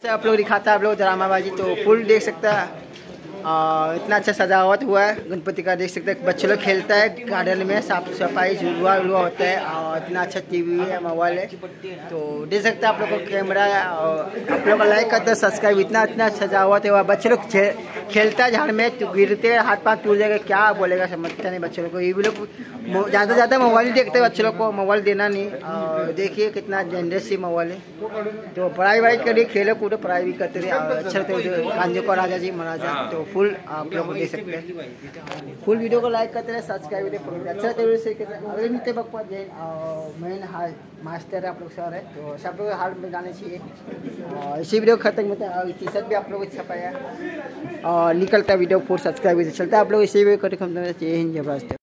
आप लोग दिखाता है आप लोग ड्रामाबाजी तो फुल देख सकता है। इतना अच्छा सजावट हुआ है गणपति का, देख सकते हैं। बच्चे लोग खेलता है गार्डन में, साफ सफाई झुलवा उलवा होता है और इतना अच्छा टीवी है, मोबाइल है तो देख सकते हैं आप लोग को। कैमरा और आप लोग का लाइक करते हैं, सब्सक्राइब। इतना सजावट है, बच्चे लोग खेलता है झाड़ में तो गिरते हैं, हाथ पाथ टूट जाएगा, क्या बोलेगा समझता नहीं बच्चों को। ये भी लोग ज़्यादा ज़्यादा मोबाइल ही देखते हैं, बच्चे लोग को मोबाइल देना नहीं। और देखिए कितना जनरस सी मोबाइल है, तो पढ़ाई वढ़ाई करिए, खेलो कूदो, पढ़ाई भी करते रहे। अच्छा लगता है कांजो को राजा जी महाराजा, तो फुल आप लोग को देख सकते हैं। फुल वीडियो को लाइक करते रहे, सब्सक्राइब करते अच्छा जरूर से। अगले मिलते बप्पा जैन और मेन मास्टर है आप लोग सर है, तो सब लोग हाल में जाने चाहिए। और इसी वीडियो खत्म होता है, टी शर्ट भी आप लोग छपाया और निकलता वीडियो फुल सब्सक्राइब चलता है। आप लोग इसी वीडियो को खत्म चाहिए। हिंद जय भारत।